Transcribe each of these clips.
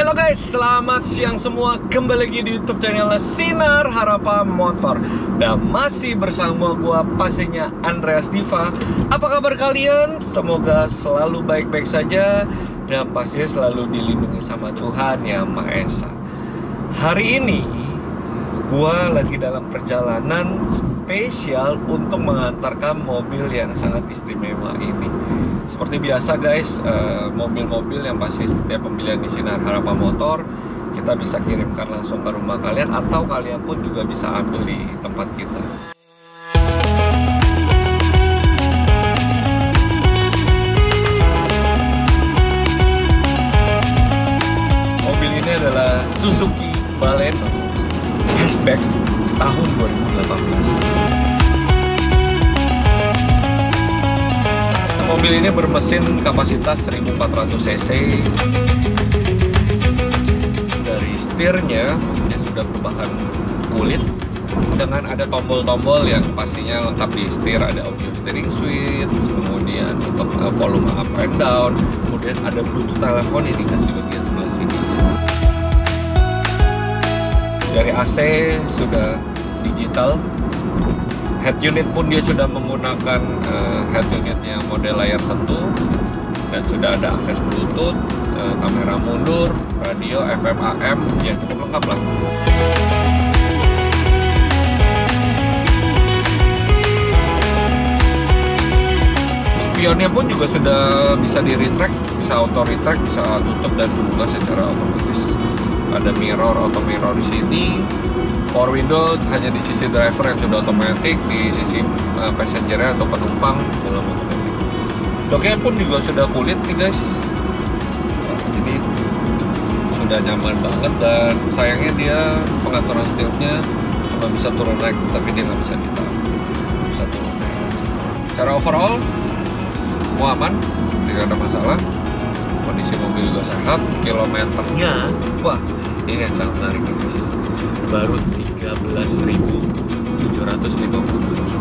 Halo guys, selamat siang semua. Kembali lagi di YouTube channel Sinar Harapan Motor. Dan masih bersama gua pastinya Andreas Diva. Apa kabar kalian? Semoga selalu baik-baik saja dan pastinya selalu dilindungi sama Tuhan Yang Maha Esa. Hari ini gua lagi dalam perjalanan spesial untuk mengantarkan mobil yang sangat istimewa ini. Seperti biasa guys, mobil-mobil yang pasti setiap pembelian di Sinar Harapan Motor kita bisa kirimkan langsung ke rumah kalian, atau kalian pun juga bisa ambil di tempat kita. Mobil ini adalah Suzuki Baleno hatchback tahun 2018. Mobil ini bermesin kapasitas 1400 cc. Dari setirnya ya sudah berbahan kulit dengan ada tombol-tombol yang pastinya lengkap di setir. Ada audio steering switch, kemudian untuk volume up and down, kemudian ada bluetooth telepon yang dikasih bagian sebelah sini. Dari AC sudah digital. Head unit pun dia sudah menggunakan head unitnya model layar sentuh, dan sudah ada akses Bluetooth, kamera mundur, radio, FM, AM, ya cukup lengkap lah. Spionnya pun juga sudah bisa di retract, bisa auto retract, bisa tutup dan buka secara otomatis. Ada mirror, auto mirror di sini. Power window hanya di sisi driver yang sudah otomatis, di sisi passengernya atau penumpang belum otomatis. Joknya pun juga sudah kulit nih guys, jadi sudah nyaman banget. Dan sayangnya dia pengaturan setirnya cuma bisa turun naik, tapi dia nggak bisa ditarik, bisa turun naik. Secara overall semua aman, tidak ada masalah. Kondisi mobil juga sehat. Kilometernya, wah ini yang sangat menarik guys, baru 13.757.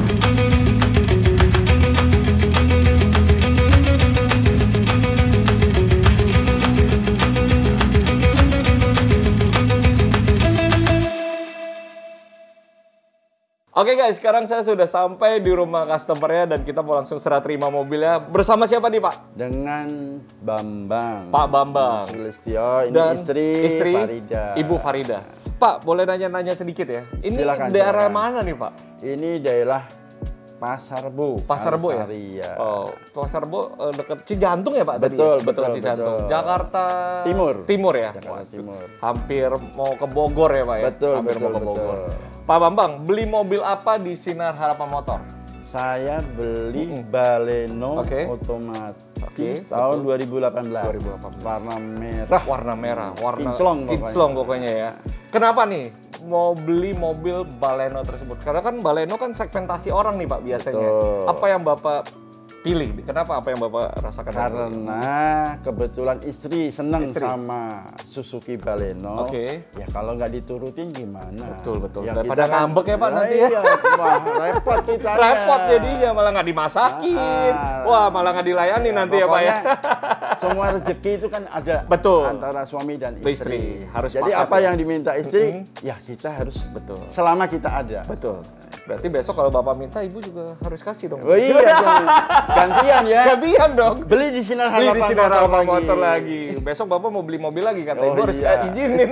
Oke guys, sekarang saya sudah sampai di rumah customernya dan kita mau langsung serah terima mobilnya. Bersama siapa nih Pak? Dengan Bambang. Pak Bambang. Sulistyo, ini dan istri Farida. Ibu Farida. Pak, boleh nanya-nanya sedikit ya? Ini silakan, daerah silakan. mana nih Pak? Ini daerah Pasar Rebo. Pasar Rebo ya? Oh, Pasar Rebo dekat Cijantung ya Pak? Betul, tadi ya? betul, Cijantung. betul. Jakarta Timur ya? Jakarta Timur. Hampir mau ke Bogor ya Pak ya? Betul, hampir betul, mau ke Bogor. betul. Pak Bambang, beli mobil apa di Sinar Harapan Motor? Saya beli Baleno otomatis tahun 2018. Warna merah. Warna merah, warna kinclong pokoknya ya. Kenapa nih mau beli mobil Baleno tersebut? Karena kan Baleno kan segmentasi orang nih Pak biasanya. Betul. Apa yang Bapak pilih? Kenapa apa yang Bapak rasakan? Karena kebetulan istri seneng sama Suzuki Baleno. Oke. Ya kalau nggak diturutin gimana? Betul. Ya, Daripada kita kan, ngambek ya Pak nanti ya. Iya, wah, repot kita. Repot jadinya, malah nggak dimasakin. Wah, malah nggak dilayani nanti ya Pak ya. Semua rezeki itu kan ada antara suami dan istri. Harus jadi pakat, apa ya? yang diminta istri, ya kita harus selama kita ada. Betul. Berarti besok kalau Bapak minta, Ibu juga harus kasih dong. Oh iya dong. Gantian ya. Gantian dong. Beli di Sinar Harapan Motor lagi. Besok Bapak mau beli mobil lagi kata Ibu harus izinin.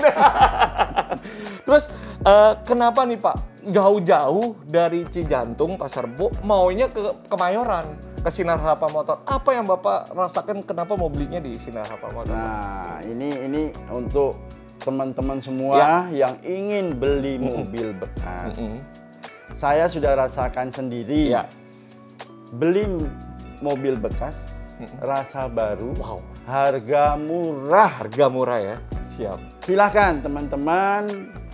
Terus kenapa nih Pak jauh-jauh dari Cijantung Pasar Rebo maunya ke Kemayoran, ke Sinar Harapan Motor? Apa yang Bapak rasakan kenapa mau belinya di Sinar Harapan Motor? Nah, ini untuk teman-teman semua yang ingin beli mobil bekas. Saya sudah rasakan sendiri. Beli mobil bekas, rasa baru, harga murah. Harga murah ya, siap. Silahkan teman-teman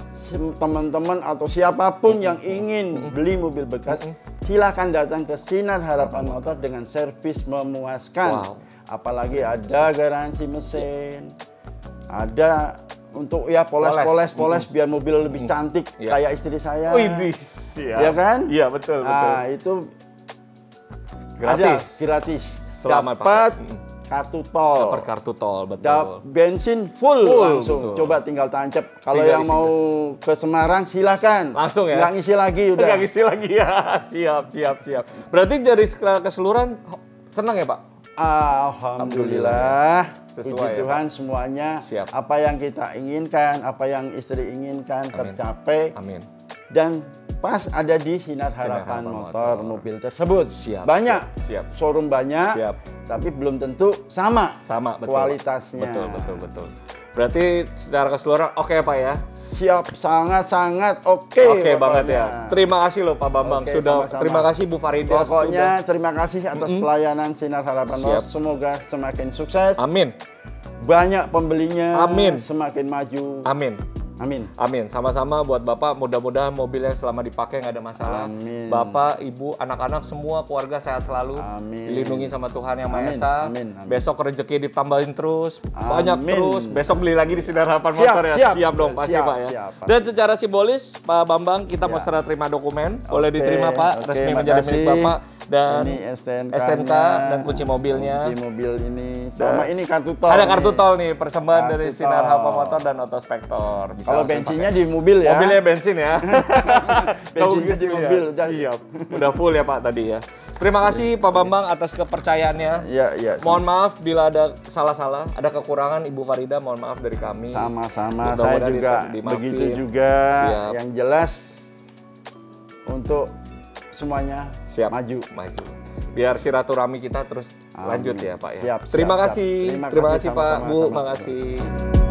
atau siapapun yang ingin beli mobil bekas, silahkan datang ke Sinar Harapan Motor dengan servis memuaskan. Apalagi ada garansi mesin, ada untuk ya poles biar mobil lebih cantik kayak istri saya. Ya kan? Iya, betul. Nah, itu gratis. Dapat kartu tol. Dapat kartu tol, betul. Bensin full langsung. Betul. Coba tinggal tancap. Kalau Tinggal yang isi. mau ke Semarang silahkan. Langsung ya? Nggak ngisi lagi udah. Nggak ngisi lagi ya. Siap. Berarti dari keseluruhan senang ya, Pak? Alhamdulillah. Sesuai Puji ya, Tuhan semuanya. Siap. Apa yang kita inginkan, apa yang istri inginkan tercapai. Amin. Dan pas ada di Sinar Harapan Motor mobil tersebut. Siap. Banyak. Siap. Showroom banyak. Siap. Tapi belum tentu sama. Sama, betul. Kualitasnya. Betul. Berarti secara keseluruhan oke Pak ya? Siap, sangat-sangat oke. Oke banget ya. Terima kasih loh Pak Bambang. Oke, Sudah sama-sama. terima kasih Bu Farida. Pokoknya terima kasih atas pelayanan Sinar Harapan Siap. Motor. Semoga semakin sukses. Amin. Banyak pembelinya. Amin. Semakin maju. Amin. Amin. Amin. Sama-sama buat Bapak, mudah-mudahan mobilnya selama dipakai nggak ada masalah. Amin. Bapak, Ibu, anak-anak semua keluarga sehat selalu. Amin. Dilindungi sama Tuhan Yang Maha Amin. Esa. Amin. Amin. Besok rezeki ditambahin terus, banyak Amin. terus. Besok beli lagi di Sinar Harapan Siap, Motor ya. siap. Dong pasti Siap, Pak ya. siap, Pak. Dan secara simbolis Pak Bambang kita mau Ya. serah terima dokumen. Boleh Oke, diterima Pak, oke, resmi menjadi milik makasih. Bapak. Dan ini STNK, STNK dan kunci mobilnya. Kunci mobil ini sama ini kartu tol. Ada kartu nih. tol nih, persembahan Kartu dari tol. Sinar Harapan Motor dan Autospektor. Bisa Kalau langsung bensinnya pakai. di mobil ya. Mobilnya bensin ya. Kalau Bensinnya gitu di mobil, ya. udah. Siap. Udah full ya Pak tadi ya. Terima kasih Pak Bambang atas kepercayaannya. Iya. Mohon maaf bila ada salah-salah, ada kekurangan Ibu Farida, mohon maaf dari kami. Sama-sama, Mudah-mudahan saya juga dimaafin. begitu juga. Siap. Yang jelas untuk semuanya Siap. maju. Biar silaturahmi kita terus Amin. lanjut ya Pak ya. Siap, Terima siap. kasih. Terima Terima kasih kasih Pak, sama-sama, Bu, sama-sama. makasih.